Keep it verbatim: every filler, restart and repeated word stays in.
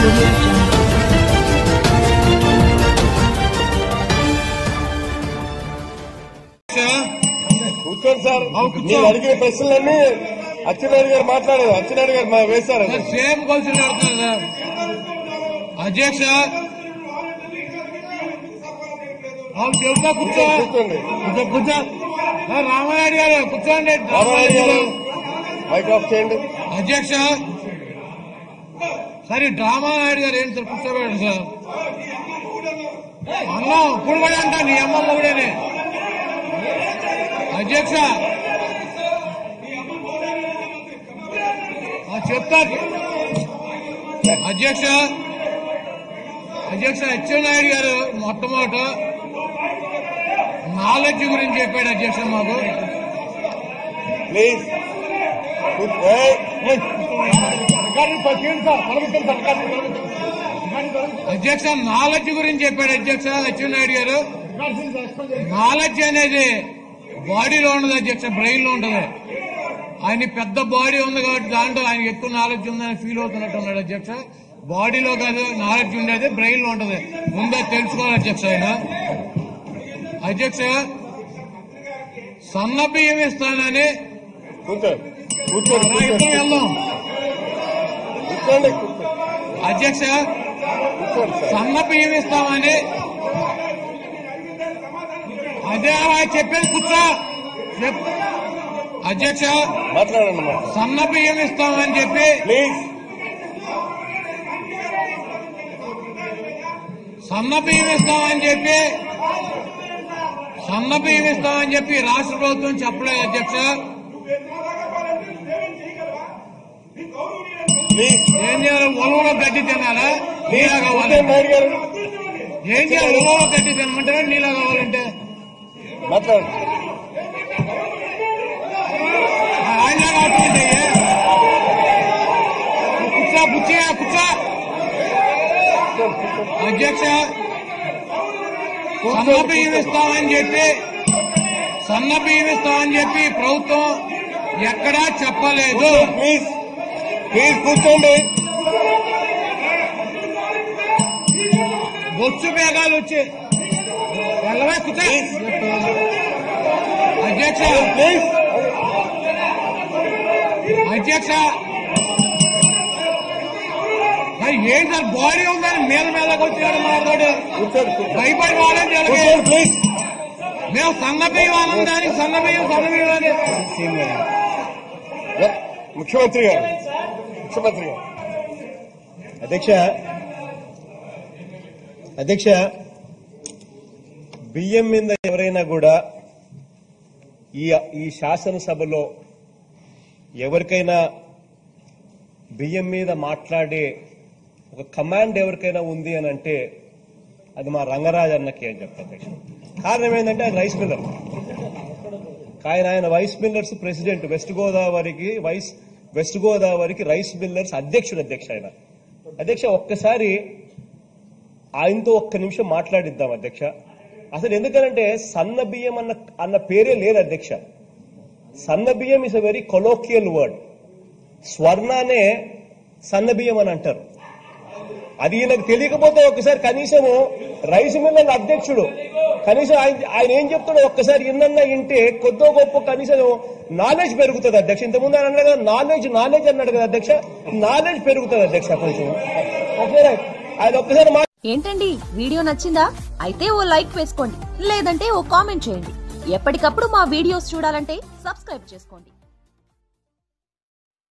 కూర్చోండి సార్. మీరు అడిగిన ప్రశ్నలన్నీ అచ్చెన్నాయుడు గారు మాట్లాడారు. అచ్చెన్నాయుడు గారు వేశారు. సేమ్ క్వశ్చన్ అడుగుతున్నారు సార్. అధ్యక్ష చెబుతా కూర్చో కూర్చో కూర్చో రామానాయుడు గారు కూర్చోండి. రామానాయుడు గారు మైక్ ఆఫ్ చేయండి. అధ్యక్ష సరే రామానాయుడు గారు ఏంటి సార్ కూర్చోబెట్టండి సార్. అన్నం ఇప్పుడు కూడా అంట నీ అమ్మమ్మ కూడానే. అధ్యక్ష చెప్తా. అధ్యక్ష అధ్యక్ష అచ్చెన్నాయుడు గారు మొట్టమొదట నాలెడ్జ్ గురించి చెప్పాడు అధ్యక్ష మాకు. ప్లీజ్ అధ్యక్ష నాలెడ్జ్ గురించి చెప్పాడు అధ్యక్ష అచ్చెన్నాయుడు గారు. నాలెడ్జ్ అనేది బాడీలో ఉండదు అధ్యక్ష, బ్రెయిన్ లో ఉంటది. ఆయన పెద్ద బాడీ ఉంది కాబట్టి దాంట్లో ఆయన ఎక్కువ నాలెడ్జ్ ఉందని ఫీల్ అవుతున్నట్టు ఉన్నాడు అధ్యక్ష. బాడీలో కాదు నాలెడ్జ్ ఉండేది బ్రెయిన్ లో ఉంటది. ముందే తెలుసుకోవాలి అధ్యక్ష. ఆయన అధ్యక్ష సన్న బియ్యం ఇస్తానని వెళ్దాం. అధ్యక్ష సన్న బియ్యం ఇస్తామని అదే చెప్పేది కూర్చో. అధ్యక్ష మాట్లాడండి. సన్న బియ్యం ఇస్తామని చెప్పి ప్లీజ్ సన్న బియ్యం ఇస్తామని చెప్పి సన్న బియ్యం ఇస్తామని చెప్పి రాష్ట్ర ప్రభుత్వం చెప్పలేదు అధ్యక్ష. ఏం చేయాలి? ఉలవలో గడ్డి తినాలా? నీలా కావాలి? ఏం చేయాలి? ఉలవలో గడ్డి తినమంటారా నీలా కావాలంటే? మాట్లాడండి. ఆయన కావాలంటే కూర్చో కూర్చో కూర్చో. అధ్యక్ష సన్న బియ్యం ఇస్తామని చెప్పి సన్న బియ్యం ఇస్తామని చెప్పి ప్రభుత్వం ఎక్కడా చెప్పలేదు. ప్లీజ్ ప్లీజ్ కూర్చోండి. బొచ్చు మేఘాలు వచ్చి వెళ్ళవే కూర్చో. అధ్యక్ష ప్లీజ్ అధ్యక్ష ఏం సార్ బాడీ ఉందని మేల మేళకు వచ్చాడు మాట్లాడు. భయపడి వాళ్ళని కూర్చోండి ప్లీజ్. మేము సన్న బియ్యం ఆనందానికి సన్న బియ్యం సన్న బియ్యం అని ముఖ్యమంత్రి గారు ముఖ్యమంత్రి గారు అధ్యక్ష అధ్యక్ష బియ్యం మీద ఎవరైనా కూడా ఈ ఈ శాసనసభలో ఎవరికైనా బియ్యం మీద మాట్లాడే ఒక కమాండ్ ఎవరికైనా ఉంది అని అంటే అది మా రంగరాజ్ అన్నకి అని చెప్తాను అధ్యక్ష. కారణం ఏంటంటే ఆయన రైస్ మిల్లర్. ఆయన ఆయన వైస్ మిల్లర్స్ ప్రెసిడెంట్, వెస్ట్ గోదావరికి వైస్ వెస్ట్ గోదావరికి రైస్ మిల్లర్స్ అధ్యక్షుడు అధ్యక్ష ఆయన. అధ్యక్ష ఒక్కసారి ఆయనతో ఒక్క నిమిషం మాట్లాడిద్దాం అధ్యక్ష. అసలు ఎందుకనంటే సన్న బియ్యం అన్న అన్న పేరే లేదు అధ్యక్ష. సన్న బియ్యం is a very colloquial word. స్వర్ణానే సన్న బియ్యం అని అంటారు. అది ఈయనకు తెలియకపోతే ఒక్కసారి కనీసము రైస్ మిల్లర్ అధ్యక్షుడు కనీసం ఆయన ఆయన ఏం చెప్తాడో ఒక్కసారి ఇన్నన్నా వింటే కొద్దో గొప్ప కనీసం నాలెడ్జ్ పెరుగుతుంది అధ్యక్ష. ఇంతకుముందు ఆయన అన్నాడు కదా నాలెడ్జ్ నాలెడ్జ్ అన్నాడు కదా అధ్యక్ష. నాలెడ్జ్ పెరుగుతుంది అధ్యక్ష కొంచెం. ఆయన ఒక్కసారి ఏంటండి వీడియో నచ్చిందా? అయితే ఓ లైక్ వేసుకోండి, లేదంటే ఓ కామెంట్ చేయండి. ఎప్పటికప్పుడు మా వీడియోస్ చూడాలంటే సబ్స్క్రైబ్ చేసుకోండి.